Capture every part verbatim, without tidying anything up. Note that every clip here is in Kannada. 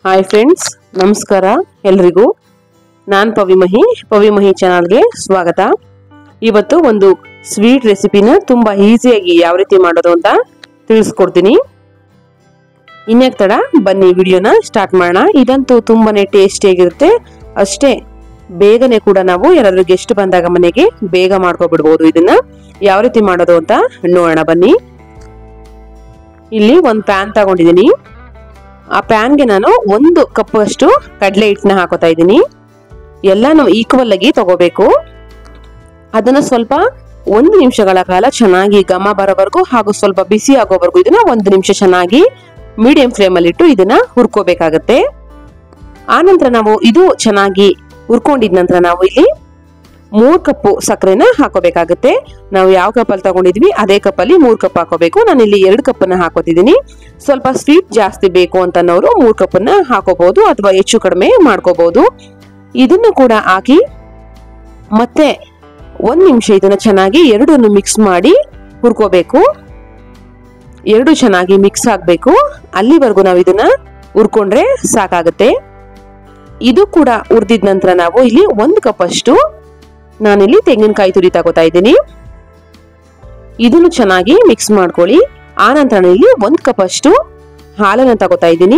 ಹಾಯ್ ಫ್ರೆಂಡ್ಸ್, ನಮಸ್ಕಾರ ಎಲ್ಲರಿಗೂ. ನಾನು ಪವಿಮಹಿ ಪವಿಮಹಿ ಚಾನಲ್ಗೆ ಸ್ವಾಗತ. ಇವತ್ತು ಒಂದು ಸ್ವೀಟ್ ರೆಸಿಪಿನ ತುಂಬಾ ಈಸಿಯಾಗಿ ಯಾವ ರೀತಿ ಮಾಡೋದು ಅಂತ ತಿಳಿಸ್ಕೊಡ್ತೀನಿ. ಇನ್ಯಾಕ್ ತಡ, ಬನ್ನಿ ವಿಡಿಯೋನ ಸ್ಟಾರ್ಟ್ ಮಾಡೋಣ. ಇದಂತೂ ತುಂಬಾನೇ ಟೇಸ್ಟಿಯಾಗಿರುತ್ತೆ, ಅಷ್ಟೇ ಬೇಗನೆ ಕೂಡ ನಾವು ಯಾರಾದ್ರೂ ಗೆಸ್ಟ್ ಬಂದಾಗ ಮನೆಗೆ ಬೇಗ ಮಾಡ್ಕೊಬಿಡ್ಬೋದು. ಇದನ್ನ ಯಾವ ರೀತಿ ಮಾಡೋದು ಅಂತ ನೋಡೋಣ ಬನ್ನಿ. ಇಲ್ಲಿ ಒಂದು ಪ್ಯಾನ್ ತಗೊಂಡಿದ್ದೀನಿ. ಆ ಪ್ಯಾನ್ಗೆ ನಾನು ಒಂದು ಕಪ್ ಅಷ್ಟು ಕಡಲೆ ಹಿಟ್ಟನ್ನ ಹಾಕೋತಾ ಇದ್ದೀನಿ. ಎಲ್ಲಾನು ಈಕ್ವಲ್ ಆಗಿ ತಗೋಬೇಕು. ಅದನ್ನ ಸ್ವಲ್ಪ ಒಂದು ನಿಮಿಷಗಳ ಕಾಲ ಚೆನ್ನಾಗಿ ಘಮ ಬರೋವರೆಗೂ ಹಾಗೂ ಸ್ವಲ್ಪ ಬಿಸಿ ಆಗೋವರೆಗೂ ಇದನ್ನ ಒಂದು ನಿಮಿಷ ಚೆನ್ನಾಗಿ ಮೀಡಿಯಂ ಫ್ಲೇಮ್ ಅಲ್ಲಿ ಇಟ್ಟು ಇದನ್ನ ಹುರ್ಕೋಬೇಕಾಗತ್ತೆ. ಆ ನಂತರ ನಾವು ಇದು ಚೆನ್ನಾಗಿ ಹುರ್ಕೊಂಡಿದ ನಂತರ ನಾವು ಇಲ್ಲಿ ಮೂರ್ ಕಪ್ ಸಕ್ಕರೆನ ಹಾಕೋಬೇಕಾಗತ್ತೆ. ನಾವು ಯಾವ ಕಪ್ ಅಲ್ಲಿ ತಗೊಂಡಿದ್ವಿ ಅದೇ ಕಪ್ ಅಲ್ಲಿ ಮೂರ್ ಕಪ್ ಹಾಕೋಬೇಕು. ನಾನು ಇಲ್ಲಿ ಎರಡು ಕಪ್ ಅನ್ನ ಹಾಕೋತಿದ್ದೀನಿ. ಸ್ವಲ್ಪ ಸ್ವೀಟ್ ಜಾಸ್ತಿ ಬೇಕು ಅಂತನವರು ಮೂರ್ ಕಪ್ ಅನ್ನ ಹಾಕೋಬಹುದು ಅಥವಾ ಹೆಚ್ಚು ಕಡಿಮೆ ಮಾಡ್ಕೋಬಹುದು. ಇದನ್ನು ಕೂಡ ಹಾಕಿ ಮತ್ತೆ ಒಂದ್ ನಿಮಿಷ ಇದನ್ನ ಚೆನ್ನಾಗಿ ಎರಡನ್ನು ಮಿಕ್ಸ್ ಮಾಡಿ ಹುರ್ಕೋಬೇಕು. ಎರಡು ಚೆನ್ನಾಗಿ ಮಿಕ್ಸ್ ಆಗ್ಬೇಕು. ಅಲ್ಲಿವರೆಗೂ ನಾವು ಇದನ್ನ ಹುರ್ಕೊಂಡ್ರೆ ಸಾಕಾಗತ್ತೆ. ಇದು ಕೂಡ ಹುರಿದಿದ ನಂತರ ನಾವು ಇಲ್ಲಿ ಒಂದು ಕಪ್ ಅಷ್ಟು ನಾನಿಲ್ಲಿ ತೆಂಗಿನಕಾಯಿ ತುರಿ ತಗೋತಾ ಇದ್ದೀನಿ. ಇದನ್ನು ಚೆನ್ನಾಗಿ ಮಿಕ್ಸ್ ಮಾಡ್ಕೊಳ್ಳಿ. ಆ ನಂತರ ಇಲ್ಲಿ ಒಂದ್ ಕಪ್ ಅಷ್ಟು ಹಾಲನ್ನ ತಗೋತಾ ಇದ್ದೀನಿ.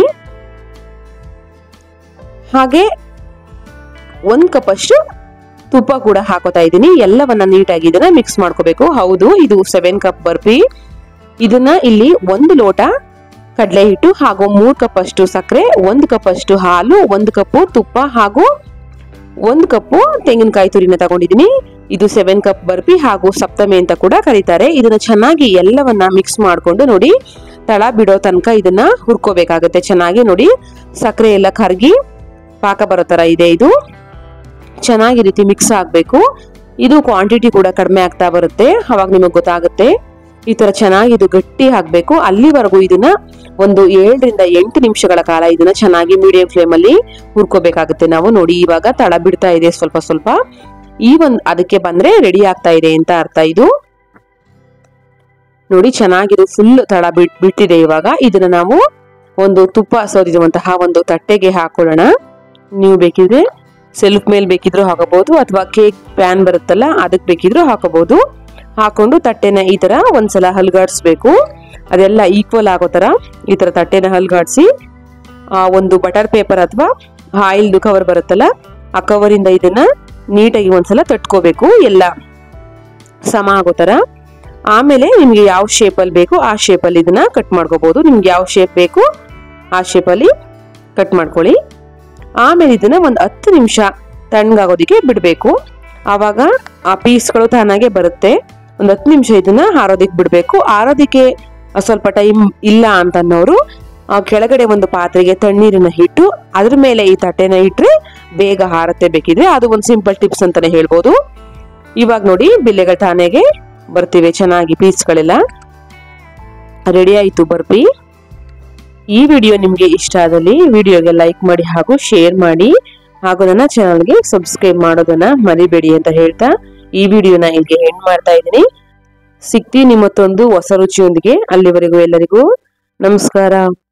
ಹಾಗೆ ಒಂದ್ ಕಪ್ ಅಷ್ಟು ತುಪ್ಪ ಕೂಡ ಹಾಕೋತಾ ಇದ್ದೀನಿ. ಎಲ್ಲವನ್ನ ನೀಟಾಗಿ ಇದನ್ನ ಮಿಕ್ಸ್ ಮಾಡ್ಕೋಬೇಕು. ಹೌದು, ಇದು ಸೆವೆನ್ ಕಪ್ ಬರ್ಫಿ. ಇದನ್ನ ಇಲ್ಲಿ ಒಂದು ಲೋಟ ಕಡಲೆ ಹಿಟ್ಟು ಹಾಗೂ ಮೂರ್ ಕಪ್ ಅಷ್ಟು ಸಕ್ಕರೆ, ಒಂದು ಕಪ್ ಅಷ್ಟು ಹಾಲು, ಒಂದು ಕಪ್ ತುಪ್ಪ ಹಾಗೂ ಒಂದು ಕಪ್ಪು ತೆಂಗಿನಕಾಯಿ ತುರಿನ ತಗೊಂಡಿದ್ದೀನಿ. ಇದು ಸೆವೆನ್ ಕಪ್ ಬರ್ಫಿ ಹಾಗೂ ಸಪ್ತಮಿ ಅಂತ ಕೂಡ ಕರೀತಾರೆ. ಇದನ್ನ ಚೆನ್ನಾಗಿ ಎಲ್ಲವನ್ನ ಮಿಕ್ಸ್ ಮಾಡ್ಕೊಂಡು ನೋಡಿ ತಳ ಬಿಡೋ ತನಕ ಇದನ್ನ ಹುರ್ಕೋಬೇಕಾಗತ್ತೆ. ಚೆನ್ನಾಗಿ ನೋಡಿ ಸಕ್ಕರೆ ಎಲ್ಲ ಕರಗಿ ಪಾಕ ಬರೋ ತರ ಇದೆ. ಇದು ಚೆನ್ನಾಗಿ ರೀತಿ ಮಿಕ್ಸ್ ಆಗ್ಬೇಕು. ಇದು ಕ್ವಾಂಟಿಟಿ ಕೂಡ ಕಡಿಮೆ ಆಗ್ತಾ ಬರುತ್ತೆ, ಅವಾಗ ನಿಮಗೆ ಗೊತ್ತಾಗುತ್ತೆ. ಈ ತರ ಚೆನ್ನಾಗಿ ಇದು ಗಟ್ಟಿ ಆಗ್ಬೇಕು. ಅಲ್ಲಿವರೆಗೂ ಇದನ್ನ ಒಂದು ಏಳರಿಂದ ಎಂಟು ನಿಮಿಷಗಳ ಕಾಲ ಇದನ್ನ ಚೆನ್ನಾಗಿ ಮೀಡಿಯಂ ಫ್ಲೇಮ್ ಅಲ್ಲಿ ಹುರ್ಕೋಬೇಕಾಗುತ್ತೆ. ನಾವು ನೋಡಿ ಇವಾಗ ತಳ ಬಿಡ್ತಾ ಇದೆ ಸ್ವಲ್ಪ ಸ್ವಲ್ಪ. ಈ ಒಂದ್ ಅದಕ್ಕೆ ಬಂದ್ರೆ ರೆಡಿ ಆಗ್ತಾ ಇದೆ ಅಂತ ಅರ್ಥ. ಇದು ನೋಡಿ ಚೆನ್ನಾಗಿದು ಫುಲ್ ತಳ ಬಿಟ್ ಬಿಟ್ಟಿದೆ. ಇವಾಗ ಇದನ್ನ ನಾವು ಒಂದು ತುಪ್ಪ ಸೋದಿರುವಂತಹ ಒಂದು ತಟ್ಟೆಗೆ ಹಾಕೊಳ್ಳೋಣ. ನೀವು ಬೇಕಿದ್ರೆ ಸೆಲ್ಫ್ ಮೇಲ್ ಬೇಕಿದ್ರು ಹಾಕೋಬಹುದು ಅಥವಾ ಕೇಕ್ ಪ್ಯಾನ್ ಬರುತ್ತಲ್ಲ ಅದಕ್ಕೆ ಬೇಕಿದ್ರು ಹಾಕೋಬಹುದು. ಹಾಕೊಂಡು ತಟ್ಟೆನ ಈ ತರ ಒಂದ್ಸಲ ಹಲ್ಗಾಡ್ಸ್ಬೇಕು. ಅದೆಲ್ಲ ಈಕ್ವಲ್ ಆಗೋ ತರ ಈ ತರ ತಟ್ಟೆನ ಹಲ್ಗಾಡ್ಸಿ ಆ ಒಂದು ಬಟರ್ ಪೇಪರ್ ಅಥವಾ ಆಯಿಲ್ದು ಕವರ್ ಬರುತ್ತಲ್ಲ ಆ ಕವರ್ ಇಂದ ಇದನ್ನ ನೀಟಾಗಿ ಒಂದ್ಸಲ ತಟ್ಕೋಬೇಕು, ಎಲ್ಲ ಸಮ ಆಗೋ ತರ. ಆಮೇಲೆ ನಿಮ್ಗೆ ಯಾವ ಶೇಪ್ ಅಲ್ಲಿ ಬೇಕು ಆ ಶೇಪ್ ಅಲ್ಲಿ ಇದನ್ನ ಕಟ್ ಮಾಡ್ಕೋಬಹುದು. ನಿಮ್ಗೆ ಯಾವ ಶೇಪ್ ಬೇಕು ಆ ಶೇಪ್ ಅಲ್ಲಿ ಕಟ್ ಮಾಡ್ಕೊಳ್ಳಿ. ಆಮೇಲೆ ಇದನ್ನ ಒಂದ್ ಹತ್ತು ನಿಮಿಷ ತಣ್ಣಗಾಗೋದಿಕ್ಕೆ ಬಿಡ್ಬೇಕು. ಆವಾಗ ಆ ಪೀಸ್ಗಳು ತಾನಾಗೆ ಬರುತ್ತೆ. ಒಂದ್ ಹತ್ತು ನಿಮಿಷ ಇದನ್ನ ಆರೋದಿಕ್ ಬಿಡ್ಬೇಕು. ಆರೋದಿಕ್ಕೆ ಸ್ವಲ್ಪ ಟೈಮ್ ಇಲ್ಲ ಅಂತ ಅನ್ನೋರು ಕೆಳಗಡೆ ಒಂದು ಪಾತ್ರೆಗೆ ತಣ್ಣೀರನ್ನ ಇಟ್ಟು ಅದ್ರ ಮೇಲೆ ಈ ತಟ್ಟೆನ ಇಟ್ರೆ ಬೇಗ ಹಾರತ್ತೆ. ಬೇಕಿದ್ರೆ ಅದು ಒಂದು ಸಿಂಪಲ್ ಟಿಪ್ಸ್ ಅಂತಾನೆ ಹೇಳ್ಬೋದು. ಇವಾಗ ನೋಡಿ ಬಿಲ್ಲೆಗಳ ತಾನೆಗೆ ಬರ್ತಿವೆ ಚೆನ್ನಾಗಿ. ಪೀಸ್ಗಳೆಲ್ಲ ರೆಡಿ ಆಯ್ತು ಬರ್ಫಿ. ಈ ವಿಡಿಯೋ ನಿಮ್ಗೆ ಇಷ್ಟ ಆದಲ್ಲಿ ವಿಡಿಯೋಗೆ ಲೈಕ್ ಮಾಡಿ ಹಾಗೂ ಶೇರ್ ಮಾಡಿ ಹಾಗೂ ನನ್ನ ಚಾನಲ್ಗೆ ಸಬ್ಸ್ಕ್ರೈಬ್ ಮಾಡೋದನ್ನ ಮರಿಬೇಡಿ ಅಂತ ಹೇಳ್ತಾ ಈ ವಿಡಿಯೋನ ಇಲ್ಲಿಗೆ ಎಂಡ್ ಮಾಡ್ತಾ ಇದ್ದೀನಿ. ಸಿಗ್ತೀನಿ ಮತ್ತೊಂದು ಹೊಸ ರುಚಿಯೊಂದಿಗೆ. ಅಲ್ಲಿವರೆಗೂ ಎಲ್ಲರಿಗೂ ನಮಸ್ಕಾರ.